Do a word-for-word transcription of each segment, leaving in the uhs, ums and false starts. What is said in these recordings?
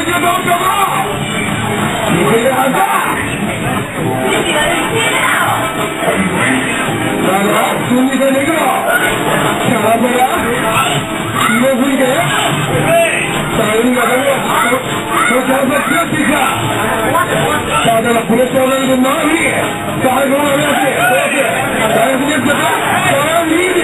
がどうかも見てるはずだ。だから普通に出てくろ。キャラメラ気を吹いてさあ海がどうもそのチャンスを強っていくか。さあだからプレッシャーを投げて周りさあこの上足大事ですか。さあ逃げていく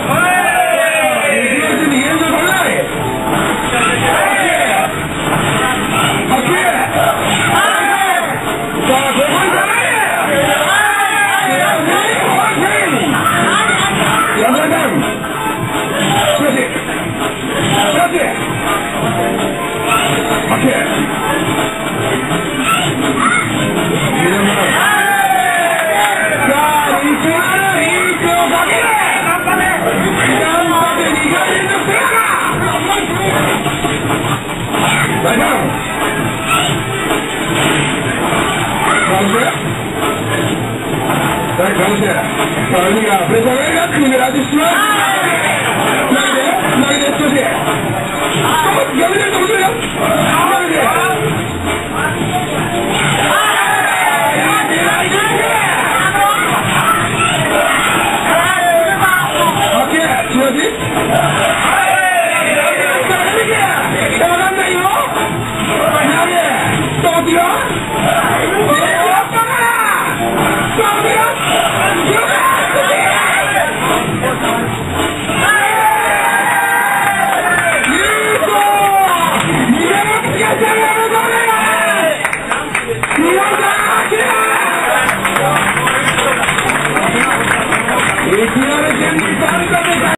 さあ、海がプレッシャーが決められてしまう。投げて、投げて少し。やめてるところよ。